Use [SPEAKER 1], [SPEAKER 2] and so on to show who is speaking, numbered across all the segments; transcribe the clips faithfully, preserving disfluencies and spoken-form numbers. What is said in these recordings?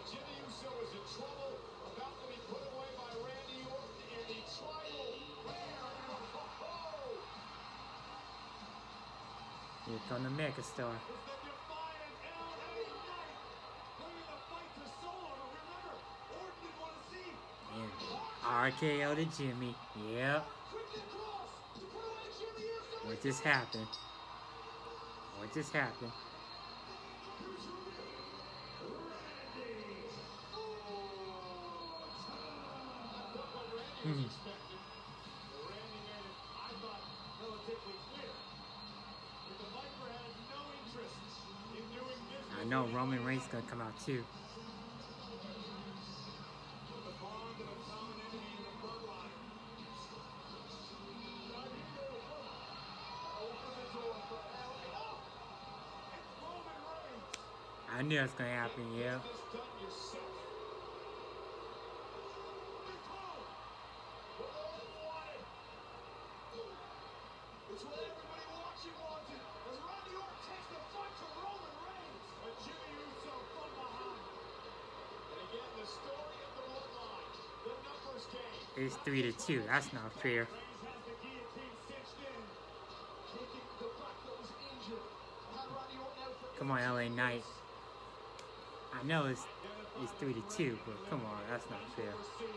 [SPEAKER 1] Jimmy Uso is in trouble, about to be put away by Randy Orton in the tribal bear.
[SPEAKER 2] Here comes the megastar.
[SPEAKER 1] It's the defiant L A Knight bringing the fight to Solo. But remember, Orton didn't want to see.
[SPEAKER 2] And R K O to Jimmy. Yep.
[SPEAKER 1] Quickly across to put away Jimmy Uso.
[SPEAKER 2] What just happened? What just happened? Mm-hmm. I know Roman Reigns is gonna come out too. I knew it was gonna happen, yeah.
[SPEAKER 1] It's what everybody watching wanted. As Randy Orton takes the fight to Roman Reigns. But Jimmy Uso from behind. And again, the story of the bloodline. The numbers game.
[SPEAKER 2] It's three to two. That's not fair.
[SPEAKER 1] Reigns has the guillotine cinched in. Kicking the back that was injured. Had Randy Orton out for
[SPEAKER 2] Come on, L A Knight. I know it's it's three to two, but come on, that's not fair.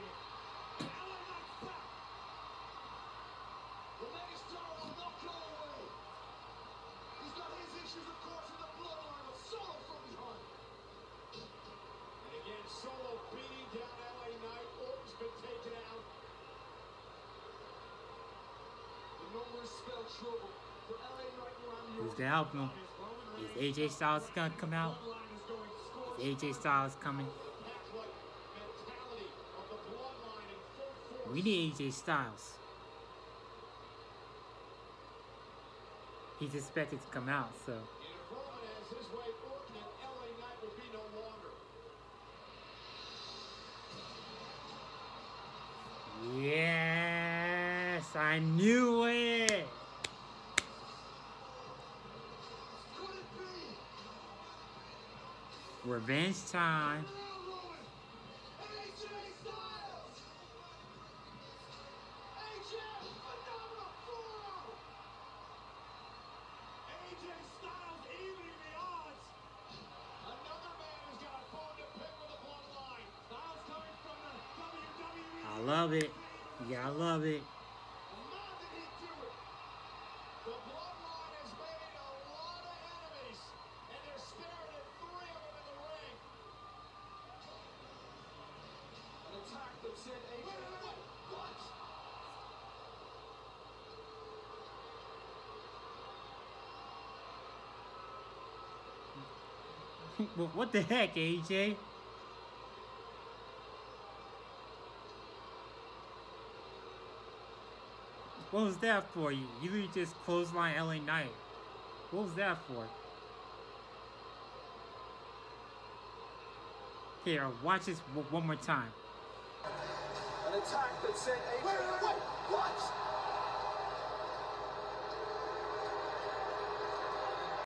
[SPEAKER 1] Solo beating down L A Knight. Orton's been taken out. The numbers spell trouble for L A Knight and Randy Orton.
[SPEAKER 2] Who's gonna help him? Is A J Styles gonna come out? Is A J Styles coming? We need A J Styles. He's expected to come out, so. Yes, I knew it. Revenge time. I love it. Yeah, I love it.
[SPEAKER 1] The bloodline has made a lot of enemies, and they're staring at three of them in the ring. An attack that sent A J. Wait, wait, wait,
[SPEAKER 2] What? What the heck, A J? What was that for? You you literally just clothesline L A Knight. What was that for? Here, watch this one more time.
[SPEAKER 1] An attack that sent A J. Wait, wait, wait, what?